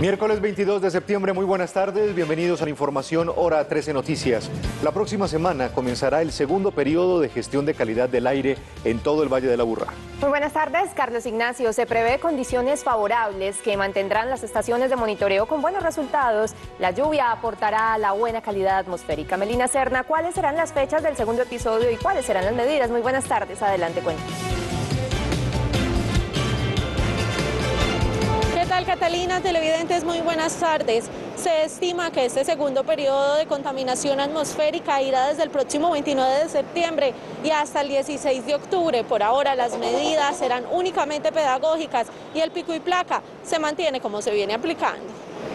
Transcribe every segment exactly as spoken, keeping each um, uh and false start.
Miércoles veintidós de septiembre, muy buenas tardes, bienvenidos a la información Hora trece Noticias. La próxima semana comenzará el segundo periodo de gestión de calidad del aire en todo el Valle de la Aburrá. Muy buenas tardes, Carlos Ignacio. Se prevé condiciones favorables que mantendrán las estaciones de monitoreo con buenos resultados. La lluvia aportará la buena calidad atmosférica. Melina Serna, ¿cuáles serán las fechas del segundo episodio y cuáles serán las medidas? Muy buenas tardes, adelante, cuéntanos. ¿Qué tal, Catalina? Televidentes, muy buenas tardes. Se estima que este segundo periodo de contaminación atmosférica irá desde el próximo veintinueve de septiembre y hasta el dieciséis de octubre. Por ahora las medidas serán únicamente pedagógicas y el pico y placa se mantiene como se viene aplicando.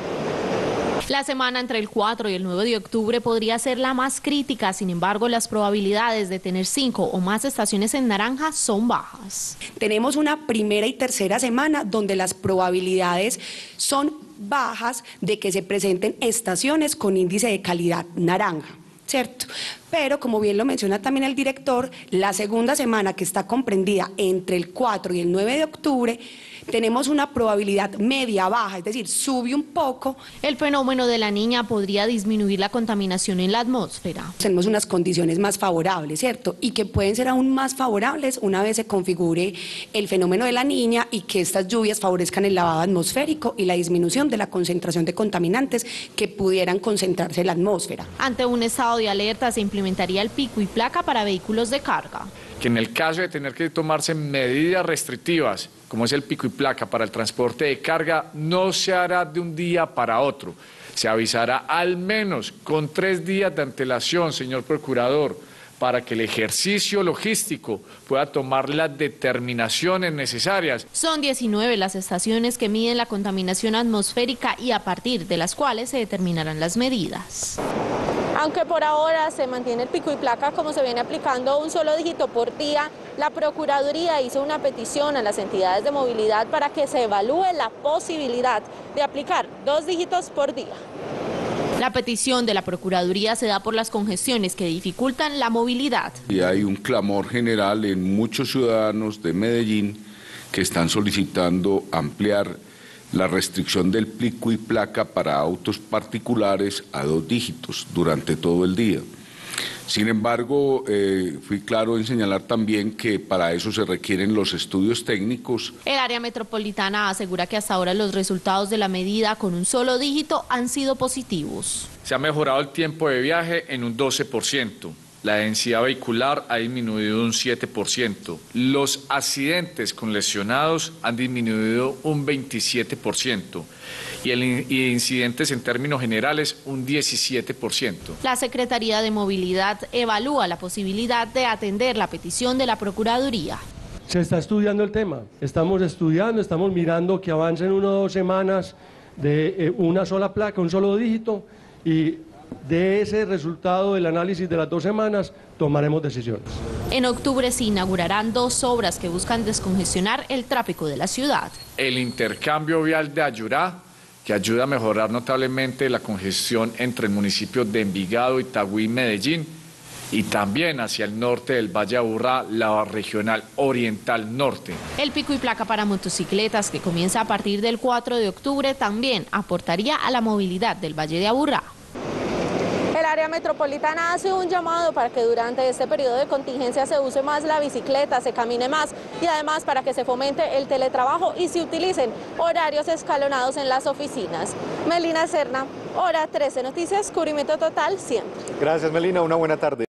La semana entre el cuatro y el nueve de octubre podría ser la más crítica, sin embargo, las probabilidades de tener cinco o más estaciones en naranja son bajas. Tenemos una primera y tercera semana donde las probabilidades son bajas de que se presenten estaciones con índice de calidad naranja, ¿cierto? Pero, como bien lo menciona también el director, la segunda semana, que está comprendida entre el cuatro y el nueve de octubre, tenemos una probabilidad media baja, es decir, sube un poco. El fenómeno de la niña podría disminuir la contaminación en la atmósfera. Tenemos unas condiciones más favorables, ¿cierto? Y que pueden ser aún más favorables una vez se configure el fenómeno de la niña y que estas lluvias favorezcan el lavado atmosférico y la disminución de la concentración de contaminantes que pudieran concentrarse en la atmósfera. Ante un estado de alerta se implementaría el pico y placa para vehículos de carga. Que en el caso de tener que tomarse medidas restrictivas, como es el pico y placa para el transporte de carga, no se hará de un día para otro. Se avisará al menos con tres días de antelación, señor procurador, para que el ejercicio logístico pueda tomar las determinaciones necesarias. Son diecinueve las estaciones que miden la contaminación atmosférica y a partir de las cuales se determinarán las medidas. Aunque por ahora se mantiene el pico y placa como se viene aplicando un solo dígito por día, la Procuraduría hizo una petición a las entidades de movilidad para que se evalúe la posibilidad de aplicar dos dígitos por día. La petición de la Procuraduría se da por las congestiones que dificultan la movilidad. Y hay un clamor general en muchos ciudadanos de Medellín que están solicitando ampliar la restricción del pico y placa para autos particulares a dos dígitos durante todo el día. Sin embargo, eh, fui claro en señalar también que para eso se requieren los estudios técnicos. El área metropolitana asegura que hasta ahora los resultados de la medida con un solo dígito han sido positivos. Se ha mejorado el tiempo de viaje en un doce por ciento. La densidad vehicular ha disminuido un siete por ciento. Los accidentes con lesionados han disminuido un veintisiete por ciento. Y el y incidentes en términos generales un diecisiete por ciento. La Secretaría de Movilidad evalúa la posibilidad de atender la petición de la Procuraduría. Se está estudiando el tema, estamos estudiando, estamos mirando que avancen una o dos semanas de eh, una sola placa, un solo dígito, y de ese resultado del análisis de las dos semanas tomaremos decisiones. En octubre se inaugurarán dos obras que buscan descongestionar el tráfico de la ciudad. El intercambio vial de Ayurá, que ayuda a mejorar notablemente la congestión entre el municipio de Envigado, Itagüí y Medellín, y también hacia el norte del Valle de Aburrá, la regional oriental norte. El pico y placa para motocicletas, que comienza a partir del cuatro de octubre, también aportaría a la movilidad del Valle de Aburrá. El área metropolitana hace un llamado para que durante este periodo de contingencia se use más la bicicleta, se camine más y además para que se fomente el teletrabajo y se utilicen horarios escalonados en las oficinas. Melina Serna, Hora trece Noticias, cubrimiento total siempre. Gracias, Melina, una buena tarde.